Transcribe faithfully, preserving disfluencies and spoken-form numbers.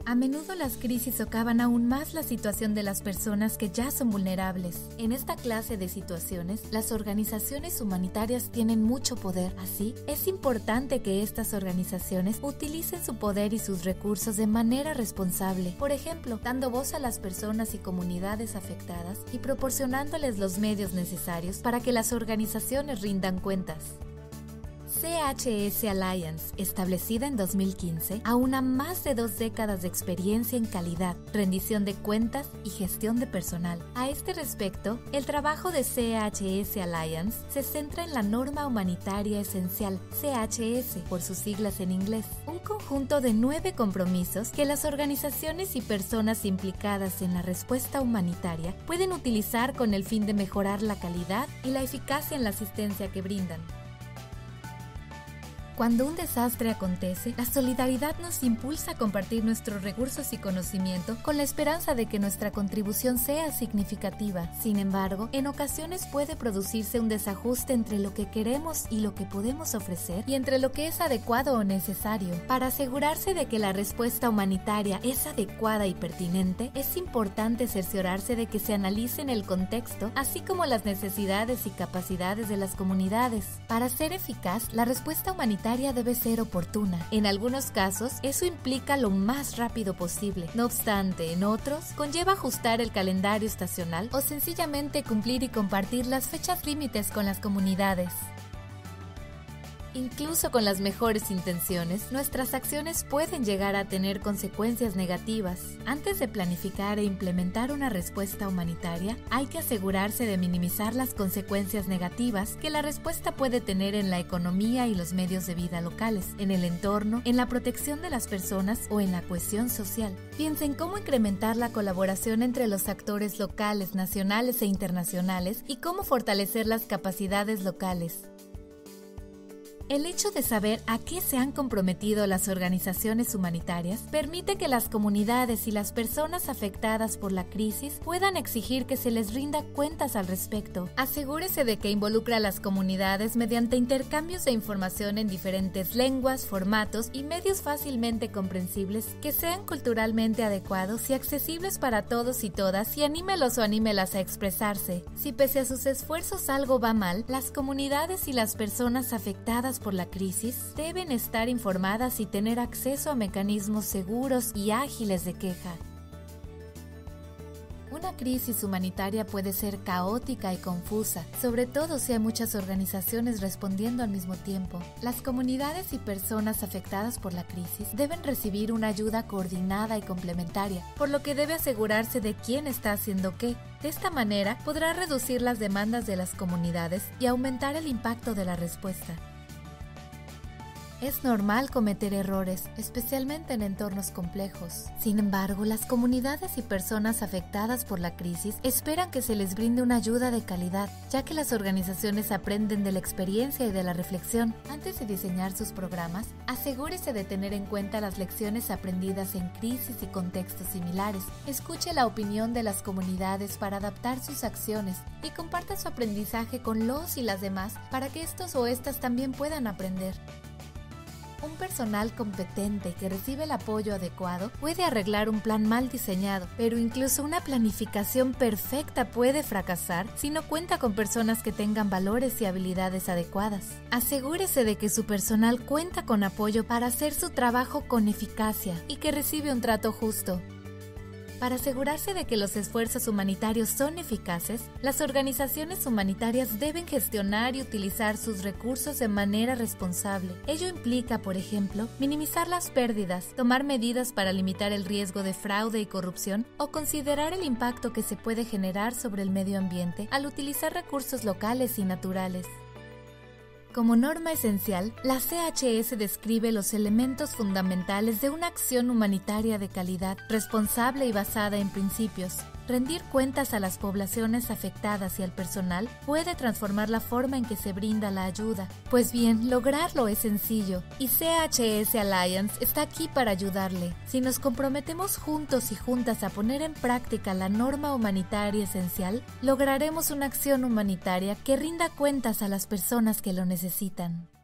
A menudo las crisis socavan aún más la situación de las personas que ya son vulnerables. En esta clase de situaciones, las organizaciones humanitarias tienen mucho poder. Así, es importante que estas organizaciones utilicen su poder y sus recursos de manera responsable. Por ejemplo, dando voz a las personas y comunidades afectadas y proporcionándoles los medios necesarios para que las organizaciones rindan cuentas. C H S Alliance, establecida en dos mil quince, aúna más de dos décadas de experiencia en calidad, rendición de cuentas y gestión de personal. A este respecto, el trabajo de C H S Alliance se centra en la Norma Humanitaria Esencial, C H S, por sus siglas en inglés, un conjunto de nueve compromisos que las organizaciones y personas implicadas en la respuesta humanitaria pueden utilizar con el fin de mejorar la calidad y la eficacia en la asistencia que brindan. Cuando un desastre acontece, la solidaridad nos impulsa a compartir nuestros recursos y conocimiento con la esperanza de que nuestra contribución sea significativa. Sin embargo, en ocasiones puede producirse un desajuste entre lo que queremos y lo que podemos ofrecer y entre lo que es adecuado o necesario. Para asegurarse de que la respuesta humanitaria es adecuada y pertinente, es importante cerciorarse de que se analicen el contexto, así como las necesidades y capacidades de las comunidades. Para ser eficaz, la respuesta humanitaria debe ser oportuna. En algunos casos, eso implica lo más rápido posible. No obstante, en otros, conlleva ajustar el calendario estacional o sencillamente cumplir y compartir las fechas límites con las comunidades. Incluso con las mejores intenciones, nuestras acciones pueden llegar a tener consecuencias negativas. Antes de planificar e implementar una respuesta humanitaria, hay que asegurarse de minimizar las consecuencias negativas que la respuesta puede tener en la economía y los medios de vida locales, en el entorno, en la protección de las personas o en la cohesión social. Piensa en cómo incrementar la colaboración entre los actores locales, nacionales e internacionales y cómo fortalecer las capacidades locales. El hecho de saber a qué se han comprometido las organizaciones humanitarias permite que las comunidades y las personas afectadas por la crisis puedan exigir que se les rinda cuentas al respecto. Asegúrese de que involucra a las comunidades mediante intercambios de información en diferentes lenguas, formatos y medios fácilmente comprensibles que sean culturalmente adecuados y accesibles para todos y todas, y anímelos o anímelas a expresarse. Si pese a sus esfuerzos algo va mal, las comunidades y las personas afectadas por la crisis deben estar informadas y tener acceso a mecanismos seguros y ágiles de queja. Una crisis humanitaria puede ser caótica y confusa, sobre todo si hay muchas organizaciones respondiendo al mismo tiempo. Las comunidades y personas afectadas por la crisis deben recibir una ayuda coordinada y complementaria, por lo que debe asegurarse de quién está haciendo qué. De esta manera podrá reducir las demandas de las comunidades y aumentar el impacto de la respuesta. Es normal cometer errores, especialmente en entornos complejos. Sin embargo, las comunidades y personas afectadas por la crisis esperan que se les brinde una ayuda de calidad, ya que las organizaciones aprenden de la experiencia y de la reflexión. Antes de diseñar sus programas, asegúrese de tener en cuenta las lecciones aprendidas en crisis y contextos similares. Escuche la opinión de las comunidades para adaptar sus acciones y comparta su aprendizaje con los y las demás para que estos o estas también puedan aprender. Un personal competente que recibe el apoyo adecuado puede arreglar un plan mal diseñado, pero incluso una planificación perfecta puede fracasar si no cuenta con personas que tengan valores y habilidades adecuadas. Asegúrese de que su personal cuenta con apoyo para hacer su trabajo con eficacia y que recibe un trato justo. Para asegurarse de que los esfuerzos humanitarios son eficaces, las organizaciones humanitarias deben gestionar y utilizar sus recursos de manera responsable. Ello implica, por ejemplo, minimizar las pérdidas, tomar medidas para limitar el riesgo de fraude y corrupción o considerar el impacto que se puede generar sobre el medio ambiente al utilizar recursos locales y naturales. Como norma esencial, la C H S describe los elementos fundamentales de una acción humanitaria de calidad, responsable y basada en principios. Rendir cuentas a las poblaciones afectadas y al personal puede transformar la forma en que se brinda la ayuda. Pues bien, lograrlo es sencillo, y C H S Alliance está aquí para ayudarle. Si nos comprometemos juntos y juntas a poner en práctica la norma humanitaria esencial, lograremos una acción humanitaria que rinda cuentas a las personas que lo necesitan.